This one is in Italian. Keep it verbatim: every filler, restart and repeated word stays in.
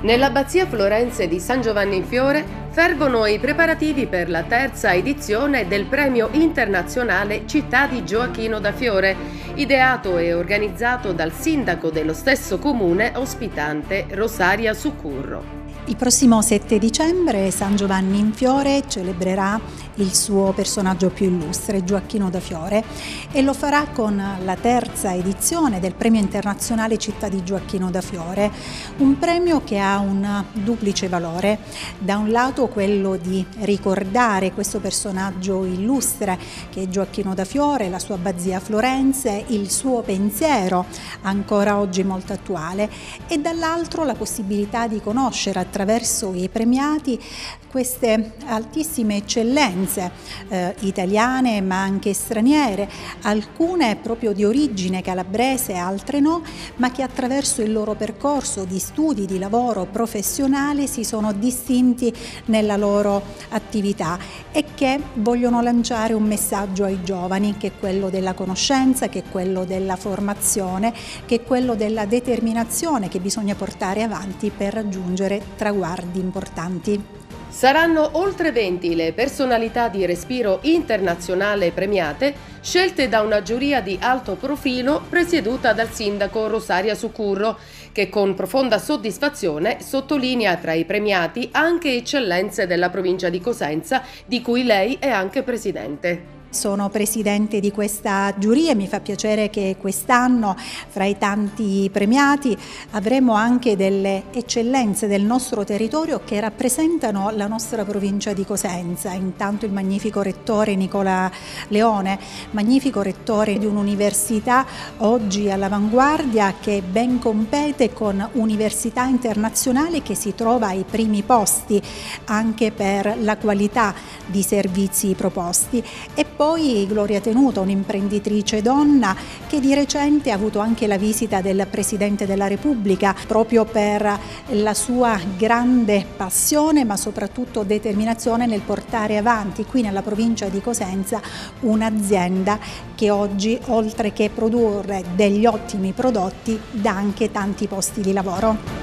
Nell'abbazia florense di San Giovanni in Fiore fervono i preparativi per la terza edizione del Premio Internazionale Città di Gioacchino da Fiore, ideato e organizzato dal sindaco dello stesso comune ospitante, Rosaria Succurro. Il prossimo sette dicembre San Giovanni in Fiore celebrerà il suo personaggio più illustre, Gioacchino da Fiore, e lo farà con la terza edizione del Premio Internazionale Città di Gioacchino da Fiore, un premio che ha un duplice valore: da un lato quello di ricordare questo personaggio illustre che è Gioacchino da Fiore, la sua abbazia florense, il suo pensiero ancora oggi molto attuale, e dall'altro la possibilità di conoscere attraverso i premiati queste altissime eccellenze eh, italiane ma anche straniere, alcune proprio di origine calabrese, altre no, ma che attraverso il loro percorso di studi, di lavoro professionale si sono distinti nella loro attività e che vogliono lanciare un messaggio ai giovani, che è quello della conoscenza, che è quello della formazione, che è quello della determinazione che bisogna portare avanti per raggiungere traguardi importanti. Saranno oltre venti le personalità di respiro internazionale premiate, scelte da una giuria di alto profilo presieduta dal sindaco Rosaria Succurro, che con profonda soddisfazione sottolinea tra i premiati anche eccellenze della provincia di Cosenza, di cui lei è anche presidente. Sono presidente di questa giuria e mi fa piacere che quest'anno, fra i tanti premiati, avremo anche delle eccellenze del nostro territorio che rappresentano la nostra provincia di Cosenza. Intanto il magnifico rettore Nicola Leone, magnifico rettore di un'università oggi all'avanguardia, che ben compete con università internazionali, che si trova ai primi posti anche per la qualità di servizi proposti. E poi Gloria Tenuta, un'imprenditrice donna che di recente ha avuto anche la visita del Presidente della Repubblica proprio per la sua grande passione ma soprattutto determinazione nel portare avanti qui nella provincia di Cosenza un'azienda che oggi, oltre che produrre degli ottimi prodotti, dà anche tanti posti di lavoro.